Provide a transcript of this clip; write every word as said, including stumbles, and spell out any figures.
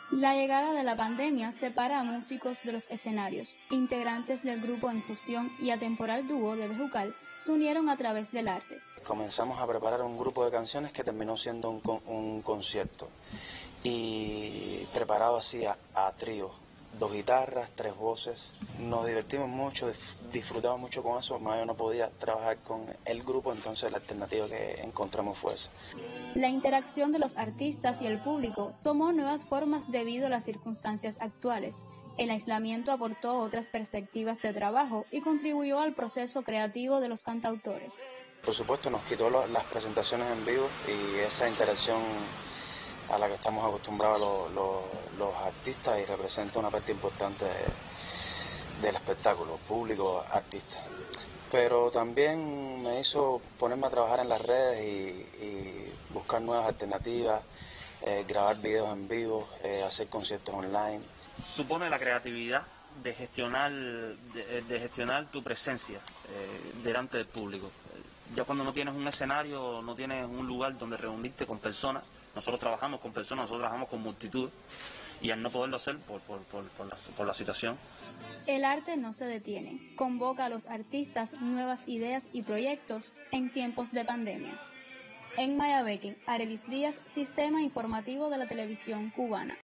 La llegada de la pandemia separa a músicos de los escenarios. Integrantes del grupo en fusión y atemporal dúo de Bejucal se unieron a través del arte. Comenzamos a preparar un grupo de canciones que terminó siendo un, un concierto y preparado así a, a trío, dos guitarras, tres voces. Nos divertimos mucho, disfrutamos mucho con eso. Más yo no podía trabajar con el grupo, entonces la alternativa que encontramos fue esa. La interacción de los artistas y el público tomó nuevas formas debido a las circunstancias actuales. El aislamiento aportó otras perspectivas de trabajo y contribuyó al proceso creativo de los cantautores. Por supuesto nos quitó lo, las presentaciones en vivo y esa interacción a la que estamos acostumbrados los, los, los artistas y representa una parte importante de, del espectáculo, público, artistas. Pero también me hizo ponerme a trabajar en las redes y, y buscar nuevas alternativas, eh, grabar videos en vivo, eh, hacer conciertos online. Supone la creatividad de gestionar, de, de gestionar tu presencia eh, delante del público. Ya cuando no tienes un escenario, no tienes un lugar donde reunirte con personas, nosotros trabajamos con personas, nosotros trabajamos con multitud, y al no poderlo hacer por, por, por, por, la, por la situación. El arte no se detiene, convoca a los artistas nuevas ideas y proyectos en tiempos de pandemia. En Mayabeque, Arelis Díaz, Sistema Informativo de la Televisión Cubana.